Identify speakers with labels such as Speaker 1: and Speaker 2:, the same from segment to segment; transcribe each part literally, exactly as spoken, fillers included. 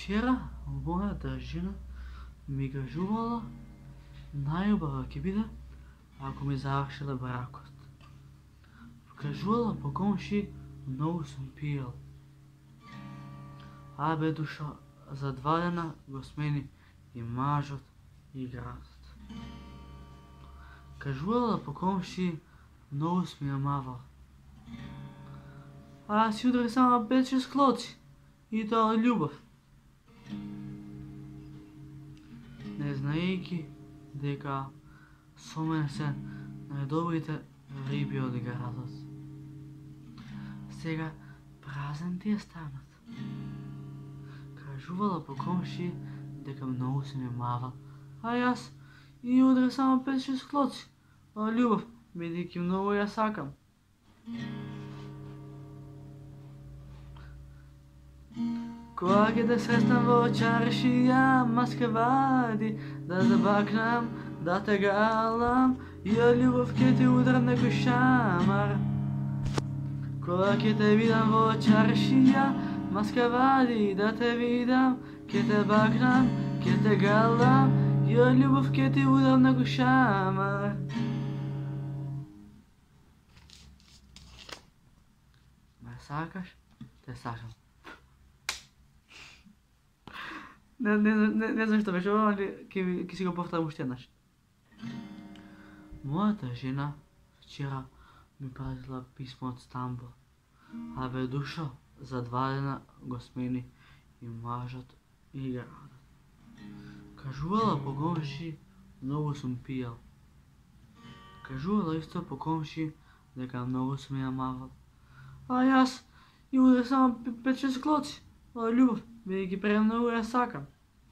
Speaker 1: Včera moja družina mi kažuvala najbolje ki bide, ako mi završila brakost. Kažuvala po komši mnogo sam pijal. Abe dušo za dva dana go smeni i mažot i grazot. Kažuvala po komši mnogo sam je maval. A si udre sama pet šest kloci i to ljubav. Не знаейки дека со мене се најдобрите риби од градот. Сега празен ти е станот. Кажувала по комши дека многу се ме мава, а јас и удре само пет шест клоци. А љубов, бидејќи многу ја сакам. Кога ќе те срестам во чаршија, маска вади, да забакнам, да те галам, ја љубов ќе те ударам некој шамар. Кога ќе те видам во чаршија, маска вади, да те видам, ќе те бакнам, ќе те галам, ја љубов ќе те ударам некој шамар. Ме сакаш? Те сакам. Не, не, не, не знам што беше ова, али ќе си го повторам уште еднаш. Мојата жена вчера ми пратила писмо од Стамбул. Абе душо, за два дена го смени и мажот и градот. Кажувала по комши, многу сум пијал. Кажувала исто по комши дека многу сум ја мавал. А јас и удре само пет шест клоци. А љубов, бидејќи премногу ја сакам.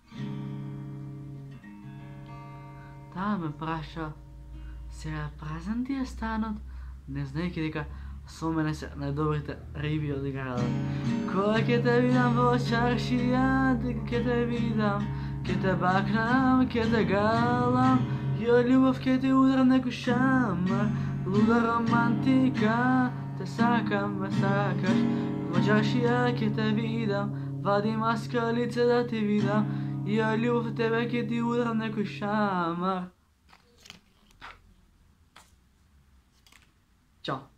Speaker 1: Таа ме праша, сега празен ти е станот, не знаејќи дека со мене се најдобрите риби од градот. Кога ќе те видам во чаршија, ќе те видам, ќе те бакнам, ќе те галам, ја љубов ќе те ударам некој шамар. Луда романтика, те сакам, ме сакаш, во чаршија ќе те видам, вади маска лице да те видам, ја љубов тебе ќе ти ударам некој шамар. Ćao.